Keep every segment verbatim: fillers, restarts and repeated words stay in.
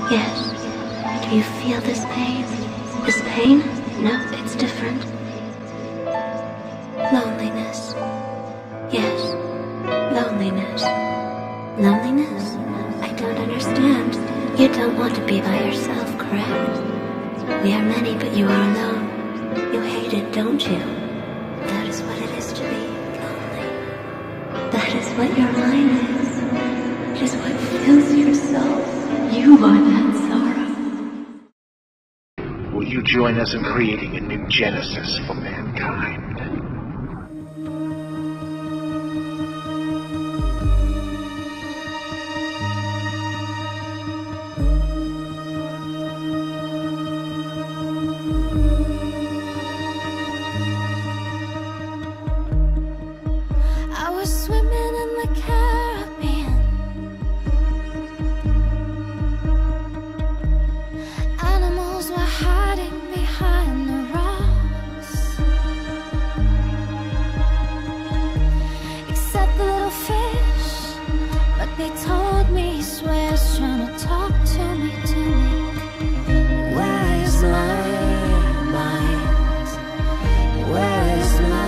Yes. Do you feel this pain? This pain? No, it's different. Loneliness. Yes. Loneliness. Loneliness? I don't understand. You don't want to be by yourself, correct? We are many, but you are alone. You hate it, don't you? That is what it is to be lonely. That is what your mind is. It is what fills your soul. You are that sorrow. Will you join us in creating a new genesis for mankind? I was swimming in the Caribbean. Animals were hiding behind the rocks, except the little fish. But they told me he swears, trying to talk to me, to me. Where is my mind? Where is my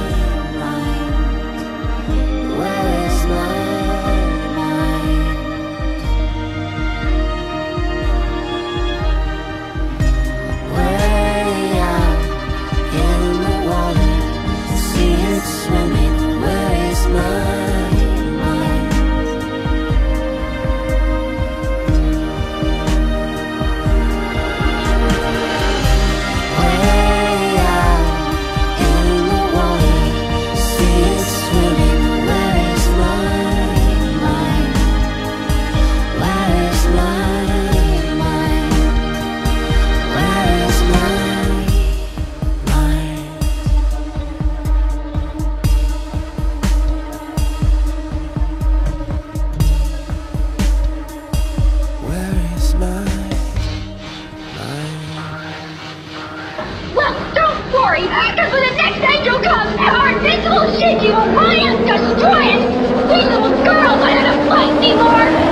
because when the next angel comes, our invincible Shinji will try and destroy it! These little girls aren't gonna fight anymore!